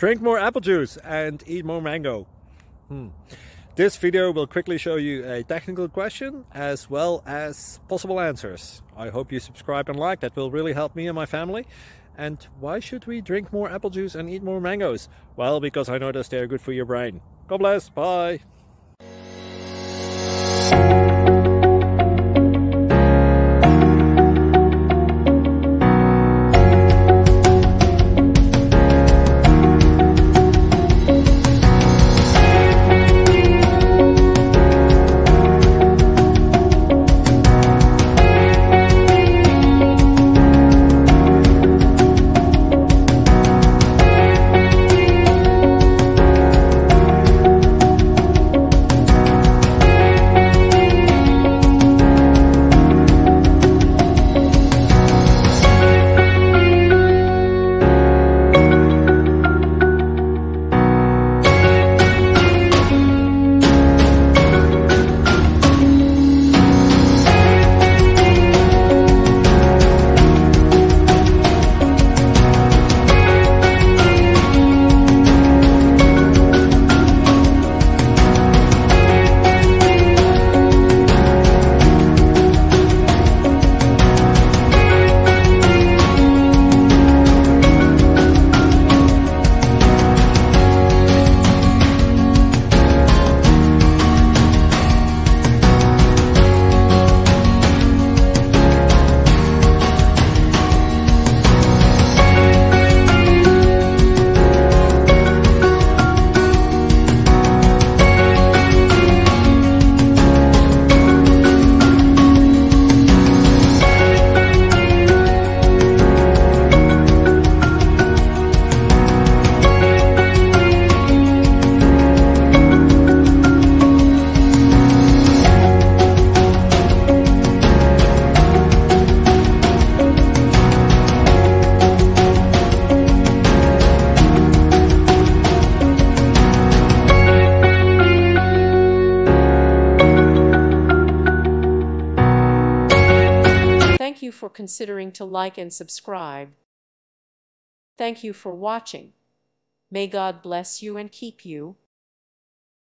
Drink more apple juice and eat more mango. This video will quickly show you a technical question as well as possible answers. I hope you subscribe and like, that will really help me and my family. And why should we drink more apple juice and eat more mangoes? Well, because I noticed they're good for your brain. God bless, bye! Thank you for considering to like and subscribe. Thank you for watching. May God bless you and keep you.